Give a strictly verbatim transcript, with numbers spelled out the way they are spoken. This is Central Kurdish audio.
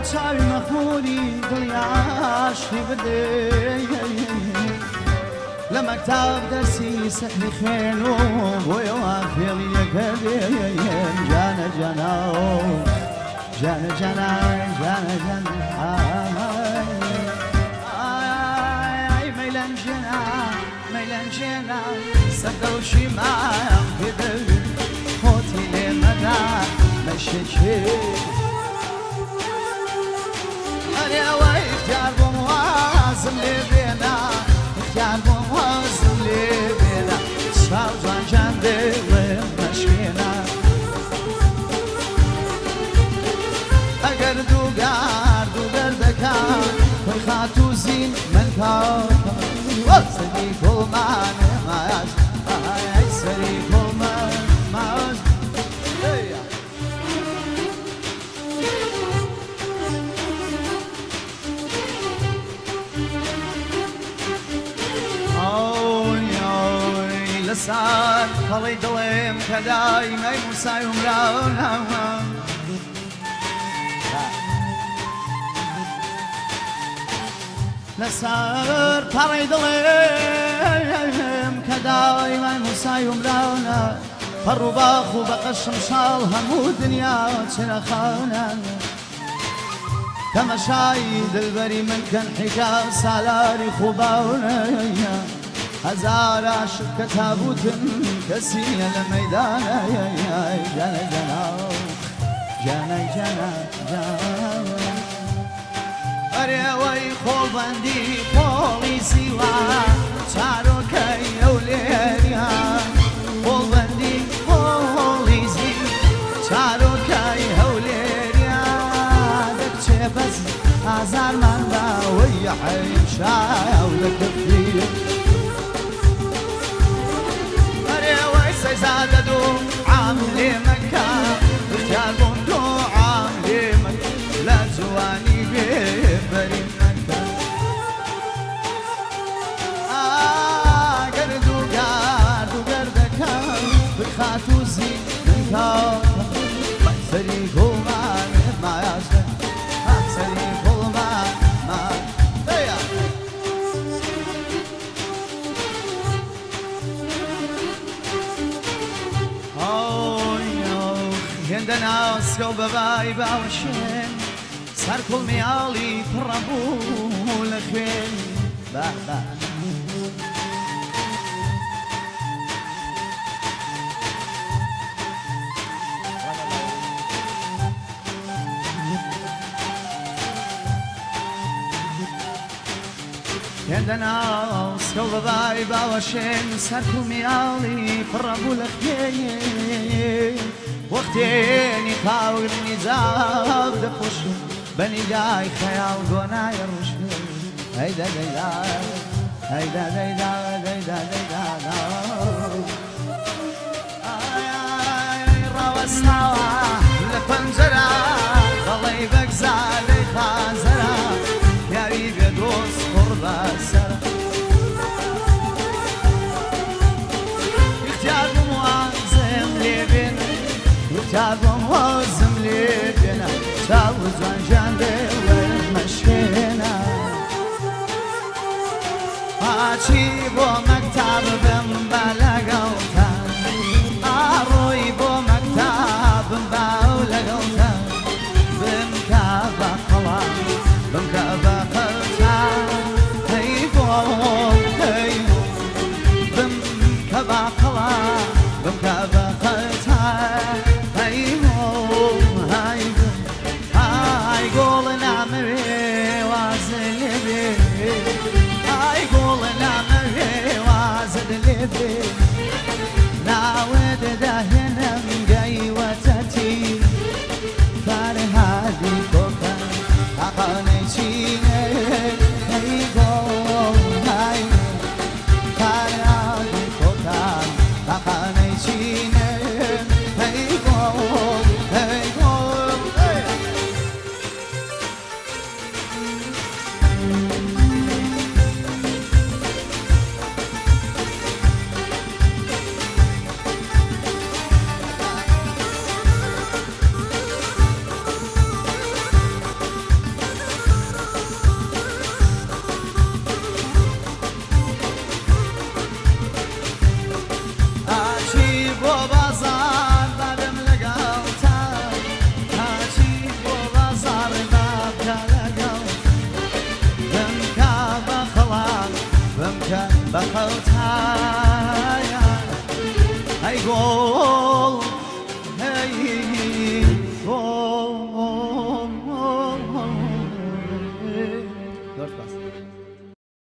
چاوی مەخموری دڵیاشی بدەی لە مەکتاب دەرسی سەحری خوێن و بۆیەوە فێڵی یەکەدێن جانە جانا جانە جانا جانە جانا ئای مەیلەنجێنا مەیلەنجێنا سەردەوشی مام پێدەوی خۆتی لێ مەدا مەشەکێ ئەرێوەی اختیار بۆم وازم لێ بێنا اختیار بۆم وازم لێ بێنا چاو جوانجان دێڵێم مەشکێنا ئەگەر دووگار دووگەر دەکات خۆی خات و زین من کاکەم سەری کۆڵمانێ ماش ئای سەری کۆڵمان ماش لەسان هەڵی دڵێم کە دایمەی موسای عومراوە لەسەر پەڕی دڵێم کە دایمەی موسای عومراوە پەڕ و باخ و بەقەشم شاڵ هەموو دنیا چرەخاونە تەمەشای دڵبەری من کەن حیکا سالاری خوباونە هزار عاشق کە تابوتن کەسی لە مەیدانە جانە جانا جانە جانا جانا ئەرێوەی خۆڵبەندی خۆڵی سیوا چارۆکەی ئەو لێریە خۆڵبەندی خۆڵی زی چارۆکەی ئەو لێریە دەکچێ بەس ئازارماندا وەی حەیم شایە و دەکەفیر زادە دو عام لێ مەکە اختیار بۆم دۆ عام لێ مەکە لە جوانی بێبەری مەکە ئاگەر دووگار دووگەر دەکەم بخات و زی منکاکەم سەری گوڵمانێ مایاشە سەری گوڵمان مایە هێندە ناسکە و بەبای باوەشێن سەر کوڵمیاڵی پڕەبوو لە خوێن بابا هێندە ناسکە و بەبای باوەشێن سەر کوڵمیاڵی پڕەبوو لە خوێن وەختێنی قاورنی جاو دەپۆشم بەنیگای خەیاڵ گۆنایە ڕوشێ هەیدا دەیدا هەیدا دەیدا دەیدا دەیدا ڕاوەستاوە لە پەنجەرە دەڵێی بەگزارەی خازەرە یاوی بێ دۆست کوڕ بەسەرە اختیار بووم وازم لێ بێنە اختیار بۆم وازم لێ بێنە چاو جوانجان دێڵێم مەشکێنە ئاچی بۆ مەکتاب بم بە لەگەڵتان ئاڕۆی بۆ مەکتابم باو لەگەڵتان بمکە بە قەڵام بمکە بە قەڵتان هەی بۆم هەی بمکە بە قەڵام بمکە بە قەڵتان هەی بۆم هەی بۆم ئای گۆڵە نامەوێ وازە لێ بێ ئای گۆڵە نامەوێ وازە لێ بێ ناوێ دەهێنم گەیوەتەتی فەرهادی کۆکە تاقانەی چینێ هەی گۆڵ هەی فەرهادی کۆکە تاقانەی چینێ هەی گۆڵ هەی گۆڵ بخوتايا أي قول